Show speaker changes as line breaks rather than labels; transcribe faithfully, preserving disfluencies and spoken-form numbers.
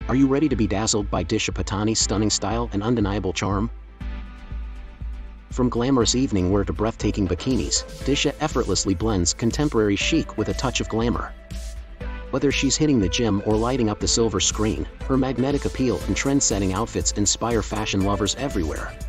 Are you ready to be dazzled by Disha Patani's stunning style and undeniable charm? From glamorous evening wear to breathtaking bikinis, Disha effortlessly blends contemporary chic with a touch of glamour. Whether she's hitting the gym or lighting up the silver screen, her magnetic appeal and trend-setting outfits inspire fashion lovers everywhere.